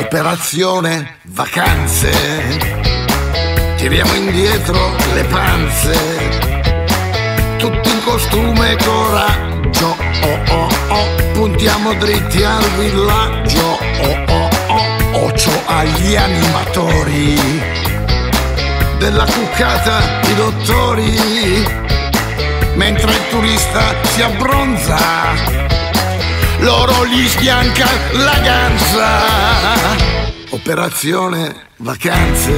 Operazione vacanze, tiriamo indietro le panze, tutti in costume coraggio, puntiamo dritti al villaggio, ocio agli animatori, della cuccata i dottori, mentre il turista si abbronza, loro gli sbianca la ganza. Operazione vacanze,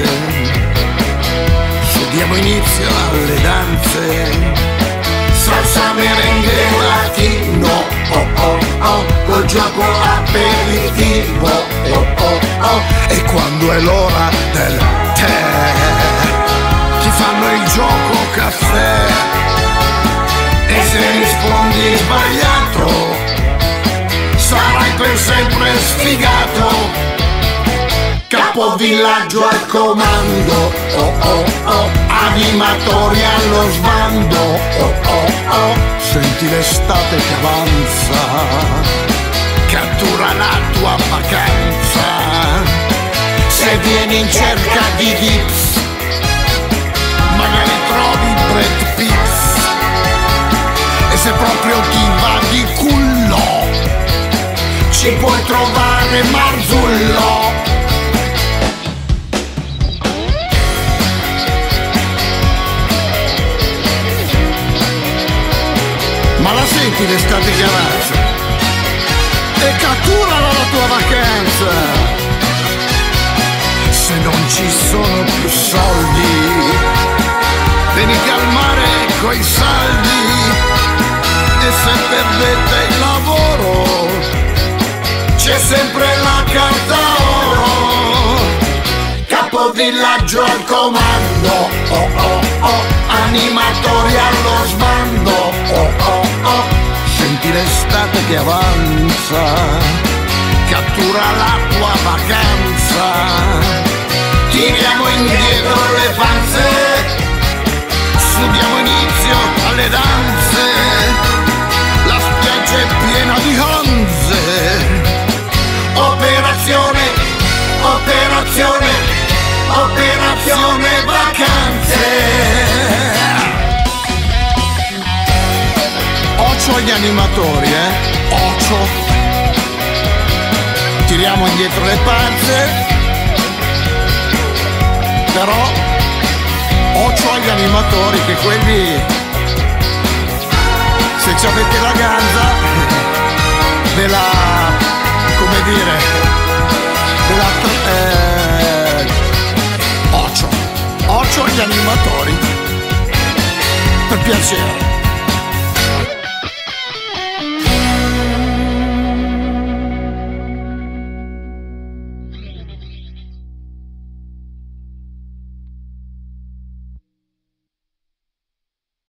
diamo inizio alle danze, salsa, merengue, latino, col gioco aperitivo, e quando è l'ora del tè ti fanno il gioco caffè, e se rispondi sbagliato sarai per sempre sfigato. Capovillaggio al comando, animatori allo sbando, senti l'estate che avanza, cattura la tua vacanza. Se vieni in cerca di tips, magari trovi Brad Pitt, e se proprio ti va di cullo ci puoi trovare Marzullo. Ma la senti l'estate che avanza e catturala la tua vacanza. Se non ci sono più soldi, venite al mare coi saldi, e se perdete il lavoro c'è sempre la carta oro. Capovillaggio al comando, animatori allo sbando, senti l'estate che avanza, cattura la tua vacanza. Tiriamo indietro le panze, diamo inizio alle danze, la spiaggia è piena di onze. Operazione, operazione, operazione vacanze. Ocio agli animatori, ocio. Tiriamo indietro le panze, però ocio agli animatori, che quelli, se ci avete la ganza, ve la, come dire, ve la, ocio agli animatori, per piacere.